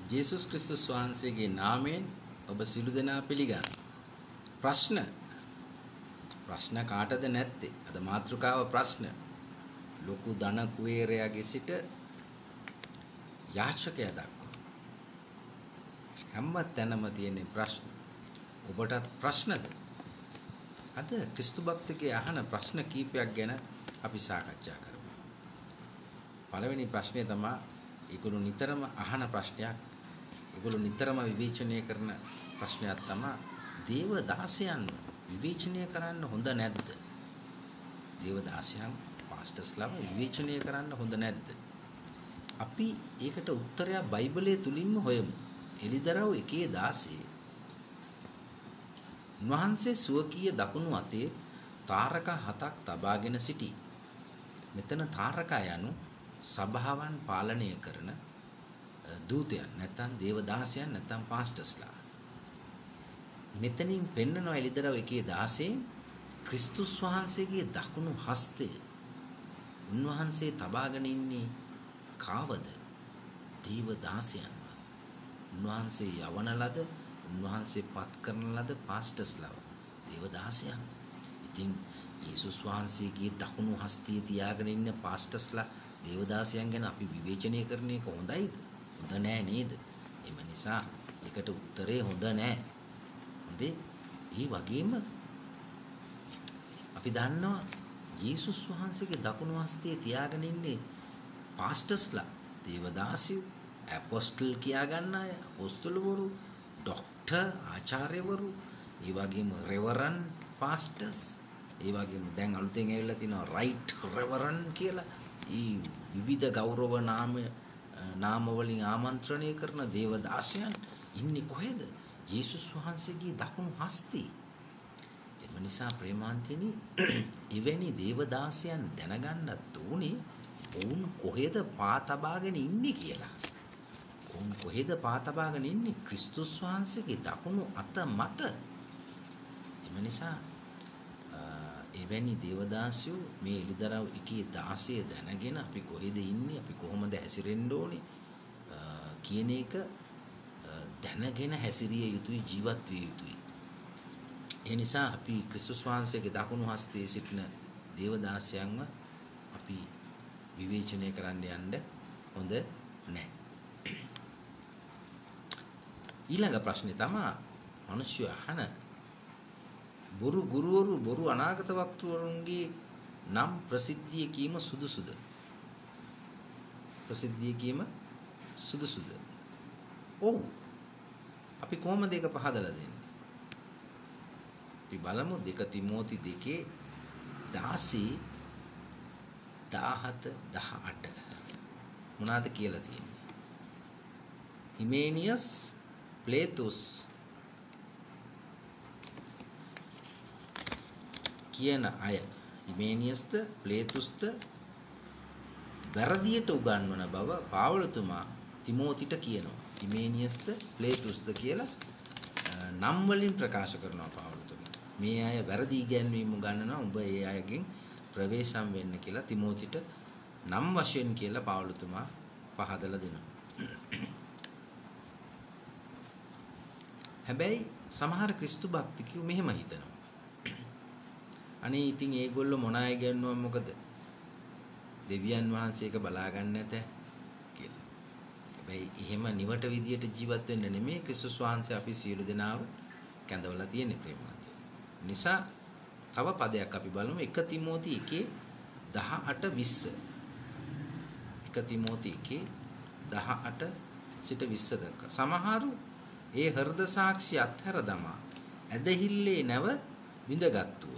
ජේසුස් ක්‍රිස්තුස් වහන්සේගේ නාමයෙන් ඔබ සිළු දෙනා පිළිගන්න. ප්‍රශ්න කාටද නැත්තේ? අද මාතෘකාව ප්‍රශ්න. ලොකු ධන කුවේරයාගේ සිට යාචකයා දක්වා හැම තැනම තියෙන ප්‍රශ්න. ඔබටත් ප්‍රශ්නද? අද ක්‍රිස්තු භක්තිකේ අහන ප්‍රශ්න කීපයක් ගැන අපි සාකච්ඡා කරමු. පළවෙනි ප්‍රශ්නේ තමයි ඒගොල්ලෝ නිතරම අහන ප්‍රශ්නයක්. ඒගොල්ලෝ නිතරම විවේචනය කරන ප්‍රශ්නයක් තමයි දේව දාසයන් විවේචනය කරන්න හොඳ නැද්ද? දේව දාසයන් පාස්ටර්ස්ලාම විවේචනය කරන්න හොඳ නැද්ද? අපි ඒකට උත්තරයක් බයිබලයේ තුලින්ම හොයමු. එලිදරව් 1:16 උන්වහන්සේ සුවකීය දකුණු අතේ තාරකා 7ක් තබාගෙන සිටී. මෙතන තාරකා යනු සභාවන් පාලනය කරන දූතයන් නැත්නම් දේවදාසයන් නැත්නම් පාස්ටර්ස්ලා. මෙතනින් පෙන්නනවා එලිදරව් 1:16 ක්‍රිස්තුස් වහන්සේගේ දකුණු හස්තය උන්වහන්සේ තබාගෙන ඉන්නේ කාවද? දේවදාසයන්ව. උන්වහන්සේ යවන ලද උන්වහන්සේ පත් කරන ලද පාස්ටර්ස්ලා දේවදාසයන්. ඉතින් යේසුස් වහන්සේගේ දකුණු හස්තයේ තියාගෙන ඉන්න පාස්ටර්ස්ලා දේවදාසයන් ගැන අපි විවේචනය කරන එක හොඳයිද? හොඳ නෑ නේද? එම නිසා ඒකට උත්තරේ හොඳ නෑ. හොඳේ. ඒ වගේම අපි දන්නවා යේසුස් වහන්සේගේ දකුණු හස්තයේ තියාගෙන ඉන්නේ පාස්ටර්ස්ලා දේවදාසියෝ අපොස්තල් කියා ගන්න අය අපොස්තලවරු ડોක්ටර් ආචාර්යවරු ඒ වගේම රෙවරන් පාස්ටර්ස් ඒ වගේම දැන් අලුතෙන් ඇවිල්ලා තිනවා රයිට් රෙවරන් කියලා ඊ විවිධ ගෞරව නාම වලින් ආමන්ත්‍රණය කරන දේවදාසයන් ඉන්නේ කොහෙද? යේසුස් වහන්සේගේ දකුණු හස්තේ. එම නිසා ප්‍රේමාන්තිනි එවැනි දේවදාසයන් දැනගන්නත් ඕනේ ඔවුන් කොහෙද පා තබාගෙන ඉන්නේ කියලා. ඔවුන් කොහෙද පා තබාගෙන ඉන්නේ? ක්‍රිස්තුස් වහන්සේගේ දකුණු අත මත. එම නිසා එවැනි දේවදාසයෝ මේ එලිදරව් 1:16 දැනගෙන අපි කොහෙද ඉන්නේ, අපි කොහොමද හැසිරෙන්න ඕනේ කියන එක දැනගෙන හැසිරිය යුතුයි, ජීවත් විය යුතුයි. ඒ නිසා අපි ක්‍රිස්තුස් වහන්සේගේ දකුණු හස්තයේ සිටින දේවදාසයන්ව අපි විවේචනය කරන්න යන්න හොඳ නැහැ. ඊළඟ ප්‍රශ්නේ තමයි මිනිස්සු අහන බොරු ගුරුවරු බොරු අනාගත වක්තවරුන්ගේ නම් ප්‍රසිද්ධිය කීම සුදුසුද? ප්‍රසිද්ධිය කීම සුදුසුද? ඔව්. අපි කොහොමද ඒක පහදලා දෙන්නේ? අපි බලමු 2 තිමෝති 2:16 17 18 මොනවාද කියලා තියෙන්නේ? හිමේනියස් ප්ලේතුස් කියන අය හිමේනියස්ද ප්ලේතුස්ද වැරදියට උගන්වන බව පාවලතුමා තිමෝතිට කියනවා. හිමේනියස්ද ප්ලේතුස්ද කියලා නම් වලින් ප්‍රකාශ කරනවා පාවලතුමා. මේ අය වැරදි ඉගැන්වීම් උගන්වනවා. උඹ ඒ අයගෙන් ප්‍රවේශම් වෙන්න කියලා තිමෝතිට නම් වශයෙන් කියලා පාවලතුමා පහදලා දෙනවා. හැබැයි සමහර ක්‍රිස්තු භක්තිකයෝ මෙහෙම හිතනවා. අනේ ඉතින් ඒගොල්ලෝ මොන අය ගන්නවා මොකද? දෙවියන් වහන්සේක බලා ගන්න නැත කියලා. හැබැයි එහෙම නිවට විදියට ජීවත් වෙන්න නෙමෙයි ක්‍රිස්තුස් වහන්සේ අපි සියලු දෙනාව කැඳවලා තියෙන්නේ ප්‍රේමවත්. නිසා තව පදයක් අපි බලමු 1 තිමෝති 1:18-20. 1 තිමෝති 1:18 සිට 20 දක්වා. සමහරු ඒ හෘද සාක්ෂි අත්හැර දමා ඇදහිල්ලේ නැව විඳගත්තුය.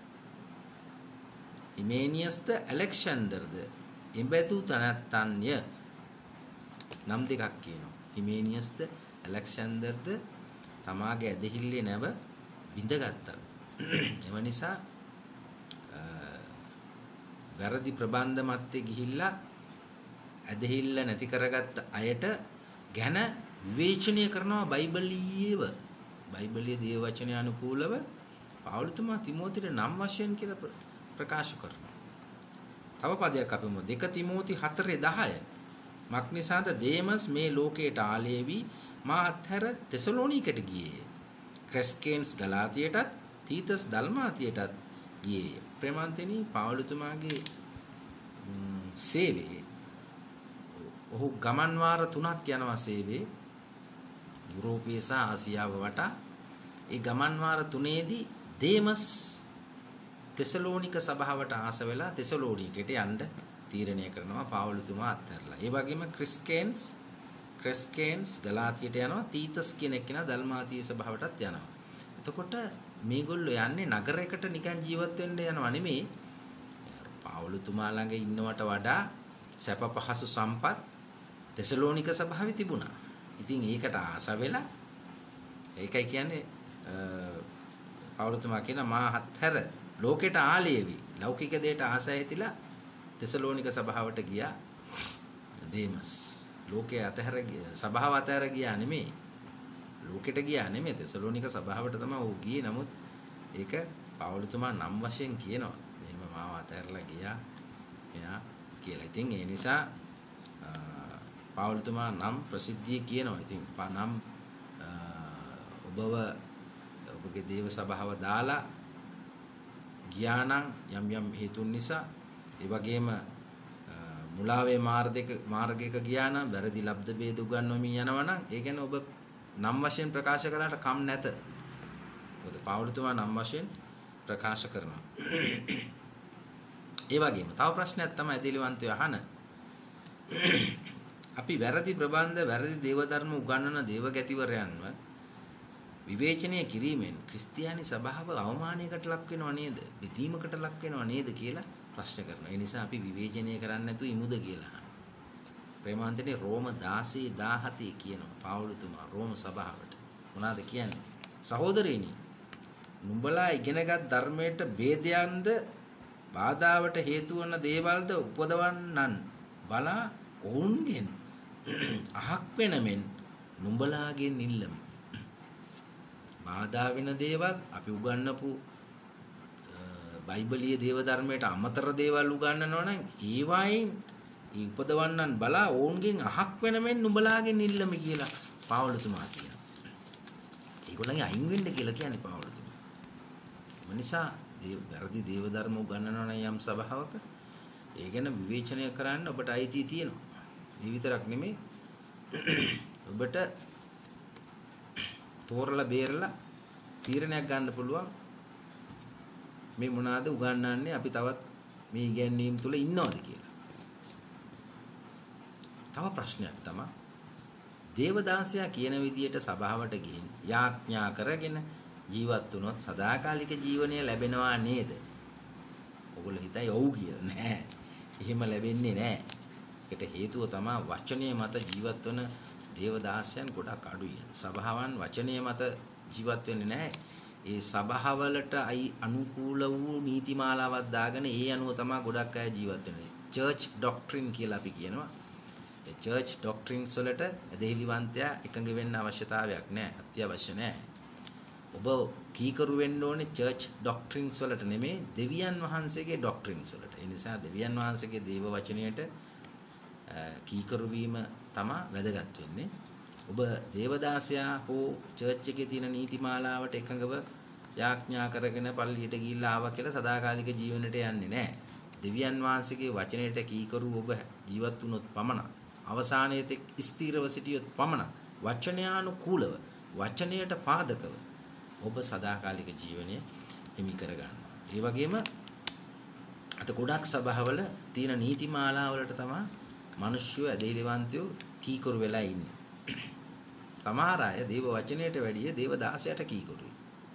හිමේනියස්ද ඇලෙක්සැන්ඩර්ද එබැදු තනත්තන්ය. නම් දෙකක් කියනවා. හිමේනියස්ද ඇලෙක්සැන්ඩර්ද තමාගේ ඇදහිල්ලේ නැව විඳගත්තා. එම නිසා වැරදි ප්‍රබන්ධ මැත්තේ ගිහිල්ලා ඇදහිල්ල නැති කරගත්ත අයට ගැන විවේචනය කරනවා බයිබලීය දේව වචනය අනුකූලව පාවුලතුමා තිමෝතිට නම් වශයෙන් කියලා ප්‍රකාශ කරනවා. තව පදයක් අපිමු 2 තිමෝති 4:10 මක්නිසාද දේමස් මේ ලෝකයට ආලේවි මා අත්හැර තෙසලෝනිකට ගියේය. ක්‍රෙස්කේන්ස් ගලාතියටත් තීතස් දල්මාතියටත් ගියේය. ප්‍රේමාන්තෙනි පාවුලුතුමාගේ සේවයේ ඔහු ගමන් වාර 3ක් යනවා සේවයේ යුරෝපයේ සහ ආසියාව වටා. ඒ ගමන් වාර 3ේදී දේමස් තෙසලෝනික සභාවට ආස වෙලා තෙසලෝනිකට යන්න තීරණය කරනවා පාවුලුතුමා අත්හැරලා. ඒ වගේම ක්‍රෙස්කේන්ස් ගලාතියට යනවා. තීතස් කියන එක්කෙනා දල්මාතිය සභාවටත් යනවා. එතකොට මේගොල්ලෝ යන්නේ නගරයකට නිකන් ජීවත් වෙන්න යනවා නෙමෙයි. පාවුලුතුමා ළඟ ඉන්නවට වඩා සැප පහසු සම්පත් තෙසලෝනික සභාවේ තිබුණා. ඉතින් ඒකට ආස වෙලා ඒකයි කියන්නේ පාවුලුතුමා කියන මා අත්හැර ලෝකෙට ආලේවි ලෞකික දෙයට ආස ඇතිලා තෙසලෝනික සභාවට ගියා දේමස්. ලෝකයේ අතහැර සභාව අතහැර ගියා නෙමෙයි. ලෝකෙට ගියා නෙමෙයි තෙසලෝනික සභාවට තමයි ਉਹ ගියේ. නමුත් ඒක පාවුලුතුමා නම් වශයෙන් කියනවා. එහෙම මාව අතහැරලා ගියා එයා කියලා. ඉතින් ඒ නිසා පාවුලුතුමා නම් ප්‍රසිද්ධිය කියනවා. ඉතින් නම් ඔබගේ දේව සභාව දාලා ගියා නම් යම් හේතුන් නිසා ඒ වගේම මුලාවේ මාර්ගයක ගියා නම් වැරදි ලබ්ධ ભેද උගන්වමින් යනවා නම් ඒ කියන්නේ ඔබ නම් වශයෙන් ප්‍රකාශ කළාට කම් නැත. මොකද පාවුලුතුමා නම් වශයෙන් ප්‍රකාශ කරනවා. ඒ වගේම තව ප්‍රශ්නයක් තමයි දිලිවන්තය අහන. අපි වැරදි ප්‍රබන්ධ වැරදි දේවධර්ම උගන්වන දේවගැතිවරයන්ව විවේචනය කිරීමෙන් ක්‍රිස්තියානි සභාව අවමානයකට ලක් වෙනව නේද? විදීමකට ලක් වෙනව නේද කියලා ප්‍රශ්න කරනවා. ඒ නිසා අපි විවේචනය කරන්නේ නැතුව ඉමුද කියලා අහනවා. ප්‍රේමාන්තනේ රෝම 16:17 කියනවා පාවුලුතුමා රෝම සභාවට. මොනවාද කියන්නේ? සහෝදරයනි, නුඹලා ඉගෙනගත් ධර්මයට ભેදයන්ද බාධාවට හේතු වන දේවල්ද උපදවන්නන් බලා ඔවුන්ගෙන් අහක් වෙන මෙන් නුඹලාගෙන් ඉල්ලමු. බාධා වෙන දේවල් අපි උගන්වපු බයිබලීය දේව ධර්මයට අමතර දේවල් උගන්වනවා නම් ඒවායින් උපදවන්නන් බලා ඔවුන්ගෙන් අහක් වෙන මෙන් නුඹලාගෙන් ඉල්ලමු කියලා පාවුලුතුමා කියනවා. ඒගොල්ලන්ගේ අයින් වෙන්න කියලා කියන්නේ පාවුලුතුමා. ඒ නිසා වැරදි දේව ධර්ම උගන්වනවා නම් යම් සභාවක ඒ ගැන විවේචනය කරන්න ඔබට අයිතිය තියෙනවා. ඒ විතරක් නෙමෙයි ඔබට තෝරලා බේරලා තීරණයක් ගන්න පුළුවන් මේ මොනවාද උගන්වන්නේ අපි තවත් මේ ඉගැන්වීම් තුල ඉන්නවද කියලා. තව ප්‍රශ්නයක් තමයි දේවදාසයා කියන විදියට සභාවට ගිහින් යාඥා කරගෙන ජීවත් වුණොත් සදාකාලික ජීවනය ලැබෙනවා නේද? ඔගොල්ලෝ හිතයි ඔව් කියලා. නෑ. එහෙම ලැබෙන්නේ නෑ. ඒකට හේතුව තමයි වචනය මත ජීවත් වන දේවදාසයන් ගොඩක් අඩුයි. සභාවන් වචනය මත ජීවත් වෙන්නේ නැහැ. ඒ සභාවලට අනුකූල වූ නීතිමාලාවක් දාගෙන ඒ අනුව තමයි ගොඩක් අය ජීවත් වෙන්නේ. චර්ච් ඩොක්ට්‍රින් කියලා අපි කියනවා. ඒ චර්ච් ඩොක්ට්‍රින්ස් වලට දෙහිලිවන්තයා එකඟ වෙන්න අවශ්‍යතාවයක් නැහැ. අත්‍යවශ්‍ය නැහැ. ඔබ කීකරු වෙන්න ඕනේ චර්ච් ඩොක්ට්‍රින්ස් වලට නෙමෙයි දෙවියන් වහන්සේගේ ඩොක්ට්‍රින්ස් වලට. ඒ නිසා දෙවියන් වහන්සේගේ දේව වචනයට කීකරු වීම තමයි වැදගත් වෙන්නේ. ඔබ දේවදාසයා හෝ චර්ච් එකේ තියෙන නීතිමාලාවට එකඟව යාඥා කරගෙන පල්ලියට ගිහිල්ලා ආවා කියලා සදාකාලික ජීවනයට යන්නේ නැහැ. දෙවියන් වහන්සේගේ වචනයට කීකරු ඔබ ජීවත් වුණොත් පමණක් අවසානයේ තෙක් ස්ථිරව සිටියොත් පමණක් වචනයානුකූලව වචනයට පාදකව ඔබ සදාකාලික ජීවනය හිමි කරගන්නවා. ඒ වගේම අත ගොඩක් සභාවල තියෙන නීතිමාලාවලට තමයි මිනිස්සු ඇදහිලිවන්තයෝ කීකරු වෙලා ඉන්නේ. සමහර අය දේව වචනයට වැඩිය දේව දාසයට කීකරුයි.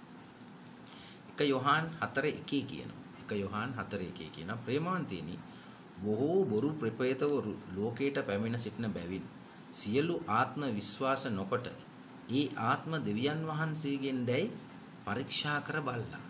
1 යොහාන් 4:1 කියනවා. 1 යොහාන් 4:1 කියනවා ප්‍රේමාන්තේනි බොහෝ බොරු ප්‍රපේතවරු ලෝකයට පැමිණ සිටින බැවින් සියලු ආත්ම විශ්වාස නොකොට ඒ ආත්ම දෙවියන් වහන්සේගෙන් දැයි පරීක්ෂා කර බලලා.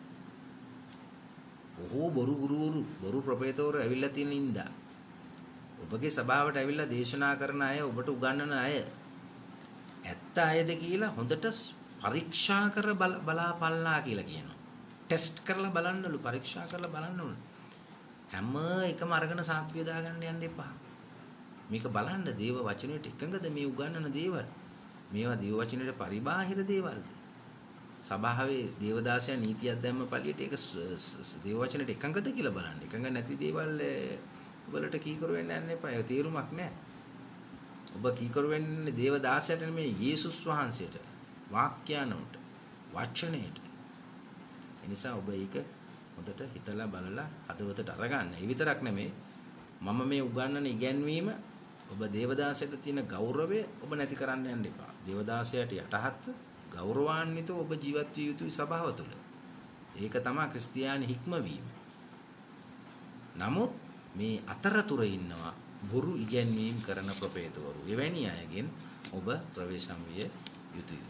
බොහෝ බොරු ගුරුවරු බොරු ප්‍රපේතවරු ඇවිල්ලා තියෙන ඉඳා ඔබගේ සභාවට ඇවිල්ලා දේශනා කරන අය ඔබට උගන්වන අය ඇත්ත අයද කියලා හොඳට පරීක්ෂා කර බලාපල්ලා කියලා කියනවා. ටෙස්ට් කරලා බලන්නලු පරීක්ෂා කරලා බලන්නලු. හැම එකම අරගෙන සාක්ෂිය දාගන්න යන්න එපා. මේක බලන්න දේව වචනයට එකඟද මේ උගන්වන දේවල්? මේවා දේව වචනයට පරිබාහිර දේවල්ද? සභාවේ දේවදාසයන් නීතියක් දැම්ම පළියට ඒක දේව වචනයට එකඟද කියලා බලන්න. එකඟ නැති දේවල් වලට කීකරු වෙන්න යන්න එපා. ඒක තේරුමක් නැහැ. ඔබ කීකරු වෙන්නේ දේවදාසයට නෙමෙයි යේසුස් වහන්සේට, වාක්‍යයන්ට, වචනයට. ඒ නිසා ඔබ ඒක හොඳට හිතලා බලලා හදවතට අරගන්න. ඒ විතරක් නෙමෙයි මම මේ උගන්වන ඉගැන්වීම ඔබ දේවදාසයට තියෙන ගෞරවය ඔබ නැති කරන්න යන්න එපා. දේවදාසයට යටහත් ගෞරවාන්විතව ඔබ ජීවත් විය යුතුයි සභාව තුළ. ඒක තමයි ක්‍රිස්තියානි හික්මවීම. නමුත් මේ අතරතුර ඉන්නවා බුරු ඉගැන්වීම් කරන ප්‍රොපේතවරු. එවැනි අයගෙන් ඔබ ප්‍රවේශම් විය යුතුයි.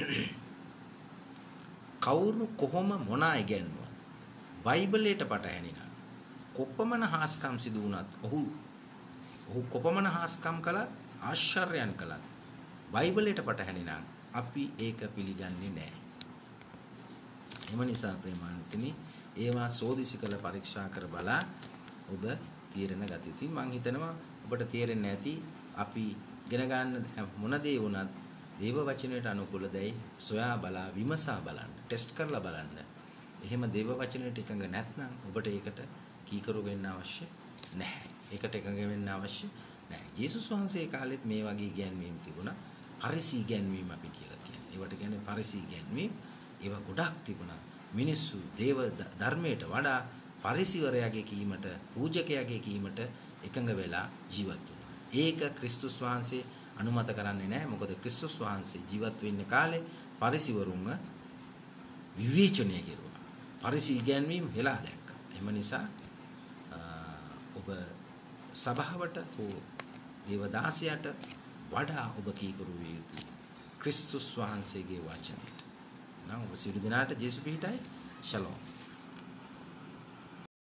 කවුරු කොහොම මොනා ඉගැන්වුවත් බයිබලයට පටහැනිනා කොපමණ හාස්කම් සිදු වුණත් ඔහු කොපමණ හාස්කම් කළත් ආශ්චර්යයන් කළත් බයිබලයට පටහැනිනා අපි ඒක පිළිගන්නේ නැහැ. එම නිසා ප්‍රේමාන්විතනි ඒවා සෝදිසි කළ පරීක්ෂා කර බලා ඔබ තීරණ ගත යුතුයි. මම හිතනවා ඔබට තේරෙන්නේ නැති අපි ඉගෙන ගන්න මොන දේ වුණත් දේව වචනයට අනුකූලදයි සොයා බලා විමසා බලන්න, ටෙස්ට් කරලා බලන්න. එහෙම දේව වචනයට එකඟ නැත්නම් ඔබට ඒකට කීකරු වෙන්න අවශ්‍ය නැහැ. ඒකට එකඟ වෙන්න අවශ්‍ය නැහැ. යේසුස් වහන්සේ කාලෙත් මේ වගේ ඉගැන්වීම් තිබුණා. පරිසී ඉගැන්වීම් අපි කියලා කියන්නේ. ඒවට කියන්නේ පරිසී ඉගැන්වීම්. ඒවා ගොඩක් තිබුණා. මිනිස්සු දේව ධර්මයට වඩා පරිසිවරයාගේ කීමට, පූජකයාගේ කීමට එකඟ වෙලා ජීවත් වුණා. ඒක ක්‍රිස්තුස් වහන්සේ අනුමත කරන්නේ නැහැ. මොකද ක්‍රිස්තුස් වහන්සේ ජීවත් වෙන්න කාලේ පරිසිවරුන්ව විවේචනය කෙරුවා. පරිසී ඉගැන්වීම් හෙලා දැක්කා. එහෙම නිසා ඔබ සභාවට හෝ දේවදාසයට වඩා ඔබ කීකරු විය යුතුයි ක්‍රිස්තුස් වහන්සේගේ වචනයට. නම් ඔබ සියලු දෙනාට ජේසු පිහිටයි. ෂලෝම්.